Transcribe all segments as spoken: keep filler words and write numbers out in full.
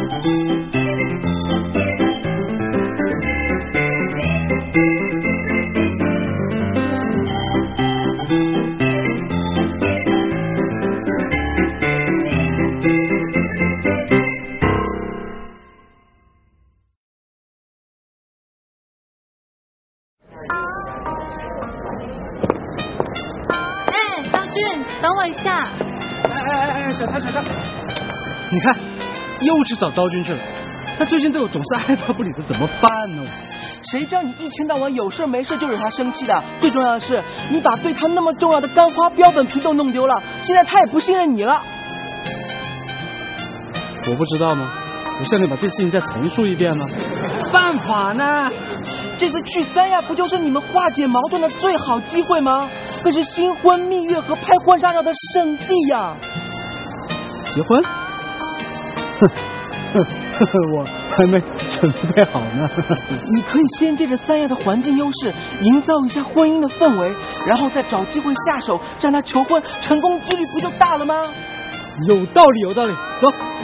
等我一下。 哎哎哎哎，小强小强，你看，又去找昭君去了。他最近对我总是爱答不理的，怎么办呢？ 谁叫你一天到晚有事没事就惹他生气的？最重要的是，你把对他那么重要的干花标本瓶都弄丢了，现在他也不信任你了。 我不知道吗？我向你把这事情再陈述一遍吗？办法呢？ 这次去三亚不就是你们化解矛盾的最好机会吗？可是新婚蜜月和拍婚纱照的圣地呀！ 结婚？哼哼哼，我还没准备好呢。 你可以先借着三亚的环境优势，营造一下婚姻的氛围，然后再找机会下手，向他求婚，成功几率不就大了吗？ 有道理，有道理，走。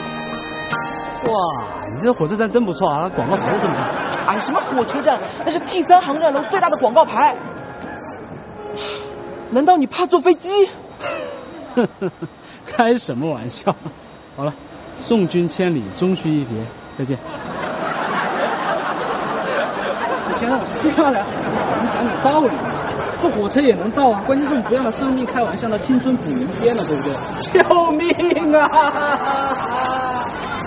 哇，你这火车站真不错啊，广告牌这么大。 哎，什么火车站？那是 T 三航站楼最大的广告牌。难道你怕坐飞机？ 呵呵呵，开什么玩笑？好了，送君千里，终须一别，再见。行了，下来，我们讲点道理。坐火车也能到啊，关键是你不要拿生命开玩笑，那青春补明天了，对不对？救命啊！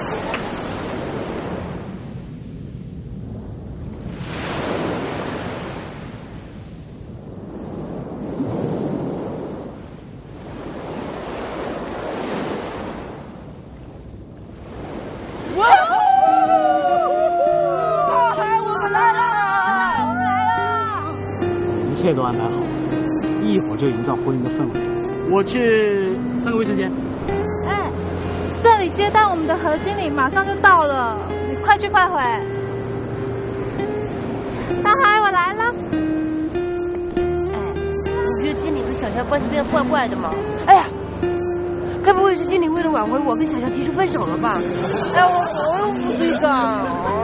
一切都安排好，一会儿就营造婚姻的氛围。我去上个卫生间。 哎，这里接待我们的何经理马上就到了，你快去快回。大海，我来了。 哎，你觉得经理和小乔关系变得怪怪的吗？ 哎呀， 该不会是经理为了挽回我跟小乔提出分手了吧？哎，我我又不追赶。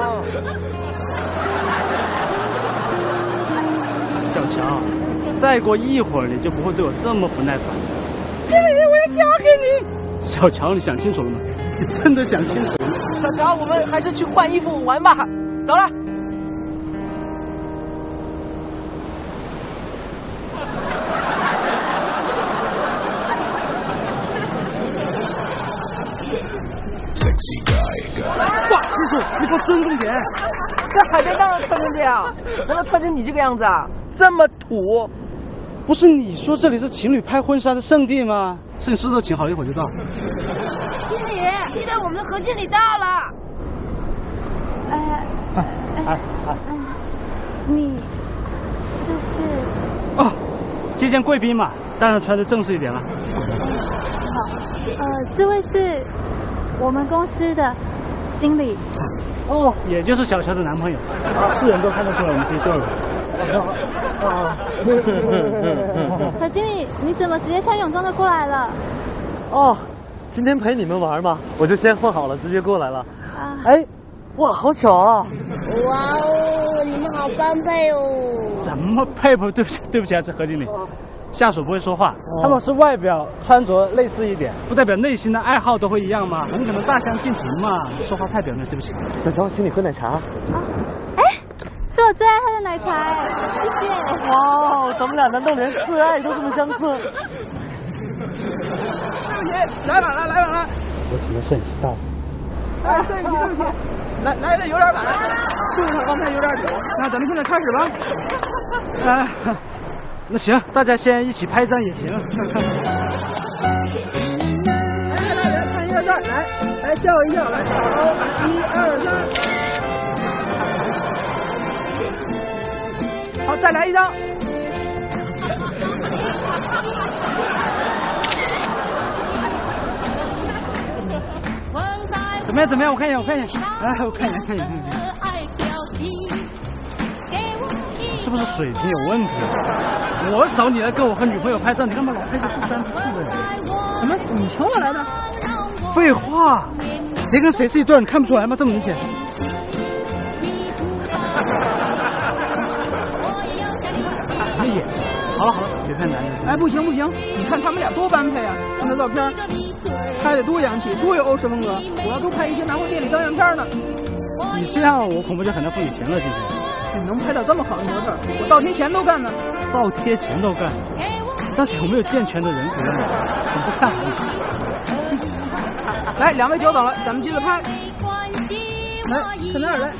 小乔，再过一会儿你就不会对我这么不耐烦。 经理，我要嫁给你。 小乔，你想清楚了吗？你真的想清楚了吗？ 小乔，我们还是去换衣服玩吧。走了。 哇，叔叔，你给我尊重点。 在海边当然穿成这样，难道穿成你这个样子啊？这么土！ 不是你说这里是情侣拍婚纱的圣地吗？摄影师都请好了，一会儿就到。 经理，现在我们的何经理到了。 呃， 哎哎哎， 你这是？ 哦，接见贵宾嘛，当然穿的正式一点了。 好，呃，这位是我们公司的经理。 哦，也就是小乔的男朋友，是人都看得出来我们是一对儿。 何经理，你怎么直接穿泳装就过来了？ 哦，今天陪你们玩嘛，我就先混好了，直接过来了。啊，哎，哇，好巧啊！ 哇哦，你们好般配哦。 什么配不？对不起，对不起啊，这何经理。下属不会说话，他们是外表穿着类似一点，不代表内心的爱好都会一样吗？很可能大相径庭嘛。说话太表面，对不起。 小乔，请你喝奶茶。啊， 哎，是我最爱喝的奶茶哎，谢谢。 哇，咱们俩难道连最爱都这么相似？对不起，来晚了，来晚了。 我只能摄影师到了。 哎，对不起，对不起，来来的有点晚，路上刚才有点堵，那咱们现在开始吧。 哎。那行，大家先一起拍一张也行。 来来来，看一下这儿，来来笑一笑，来好，一二三，好，再来一张。 怎么样？怎么样？我看一眼，我看一眼。哎，我看一眼，看一眼，看一眼。是不是水平有问题？我找你来跟我和女朋友拍照，你干嘛老拍些不三不四的？ 怎么你请我来的？ 废话， 谁跟谁是一对，你看不出来吗？这么明显。没演戏。好了好了，别太难了。 哎，不行不行，你看他们俩多般配啊！看那照片，拍得多洋气，多有欧式风格。我要多拍一些拿回店里当样片呢。 你这样，我恐怕就很难付你钱了，今天。 你能拍到这么好的模特，我倒贴钱都干呢。 倒贴钱都干？到底有没有健全的人格呢？怎么不看好你？ 来，两位久等了，咱们接着拍。来，在那儿来。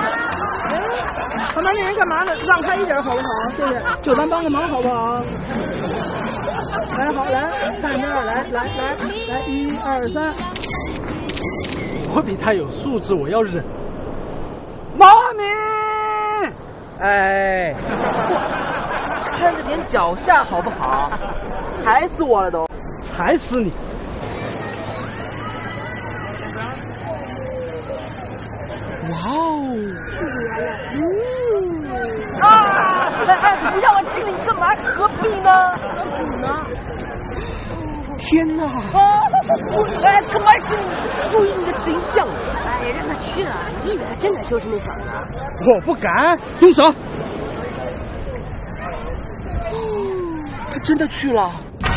旁边那人干嘛呢？让开一点好不好？谢谢，就咱帮个忙好不好？来，好，来，看这儿，来，来，来，来，一二三。 我比他有素质，我要忍。 妈咪， 哎，看着点脚下好不好？踩死我了都！ 踩死你！哇哦！ 嗯啊！哎哎，你让我亲你干嘛？何必呢？你呢？天哪！啊！哎，干嘛去注意你的形象？ 哎呀，让他去了，你以为他真敢收拾那小子啊？ 我不敢，松手！ 他真的去了。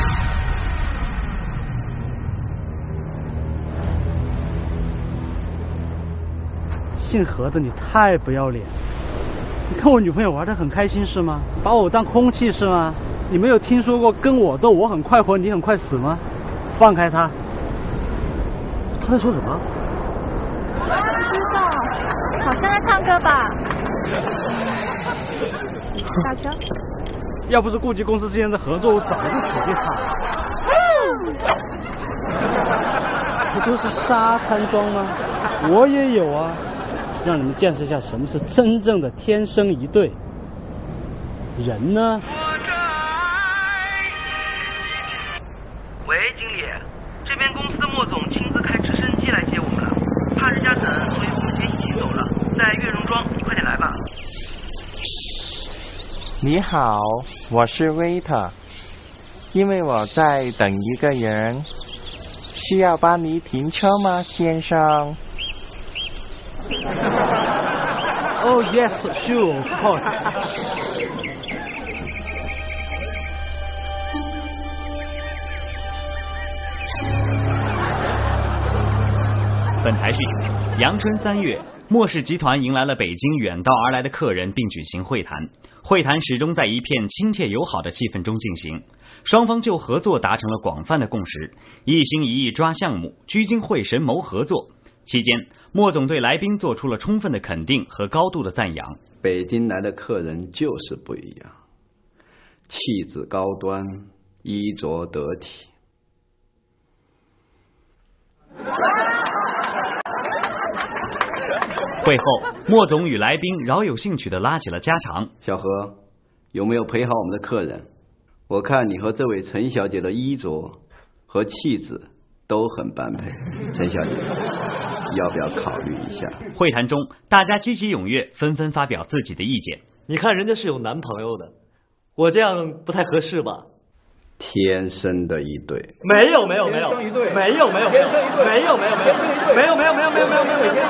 姓何的，你太不要脸！你看我女朋友玩得很开心是吗？把我当空气是吗？你没有听说过跟我斗我很快活，你很快死吗？放开他！他在说什么？ 不知道，好像在唱歌吧。打球。 要不是顾及公司之间的合作，我早就取缔他。不就是沙滩装吗？我也有啊。让你们见识一下什么是真正的天生一对。人呢？ 喂，经理，这边公司的莫总亲自开直升机来接我们了，怕人家等，所以我们先一起走了，在悦榕庄，你快点来吧。 你好，我是 waiter， 因为我在等一个人，需要帮你停车吗，先生 ？Oh yes, sure, of course. 本台讯，阳春三月，莫氏集团迎来了北京远道而来的客人，并举行会谈。会谈始终在一片亲切友好的气氛中进行，双方就合作达成了广泛的共识，一心一意抓项目，聚精会神谋合作。期间，莫总对来宾做出了充分的肯定和高度的赞扬。 北京来的客人就是不一样，气质高端，衣着得体。 会后，莫总与来宾饶有兴趣地拉起了家常。 小何，有没有陪好我们的客人？我看你和这位陈小姐的衣着和气质都很般配，陈小姐，要不要考虑一下？ 会谈中，大家积极踊跃，纷纷发表自己的意见。 你看人家是有男朋友的，我这样不太合适吧？ 天生的一对。 没有没有没有，没有没有没有没有没有没有没有没有没有没有没有没有没有没有没有没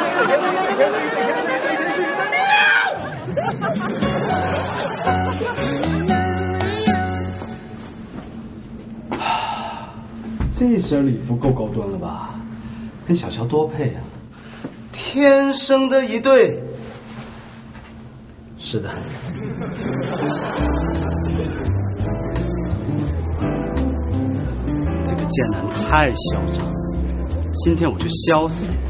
有。 这身礼服够高端了吧？跟小乔多配啊！ 天生的一对。 是的。这个贱男太嚣张，今天我就削死你！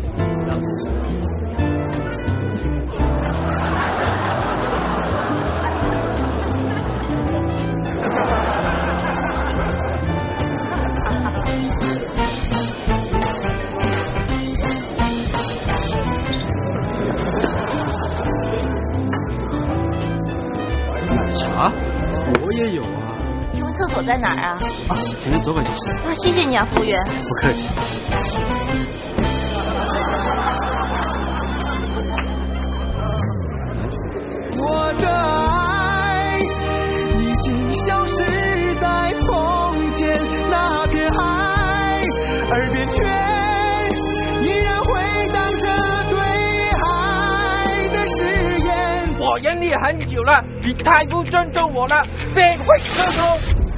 啊，我也有啊。 请问厕所在哪儿啊？ 啊，前面走拐就是。 啊，谢谢你啊，服务员。 不客气。 我的爱已经消失在从前那片海，耳边却依然回我忍你很久了，你太不尊重我了，别会沟通。